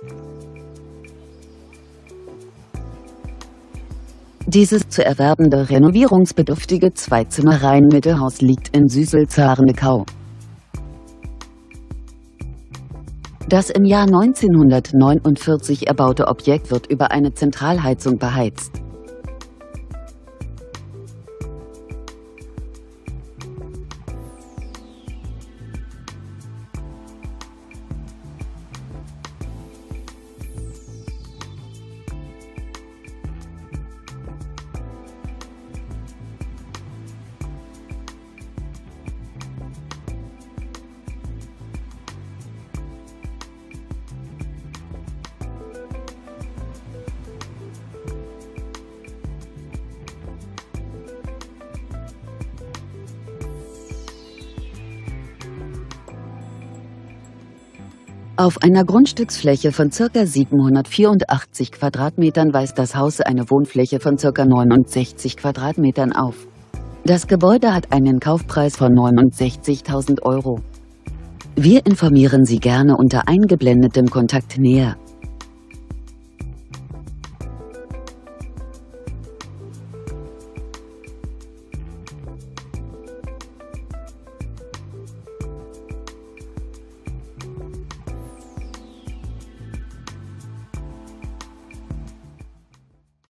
Dieses zu erwerbende renovierungsbedürftige Zweizimmer-Reihenmittelhaus liegt in Süßel-Zarnekau. Das im Jahr 1949 erbaute Objekt wird über eine Zentralheizung beheizt. Auf einer Grundstücksfläche von ca. 784 Quadratmetern weist das Haus eine Wohnfläche von ca. 69 Quadratmetern auf. Das Gebäude hat einen Kaufpreis von 69.000 €. Wir informieren Sie gerne unter eingeblendetem Kontakt näher.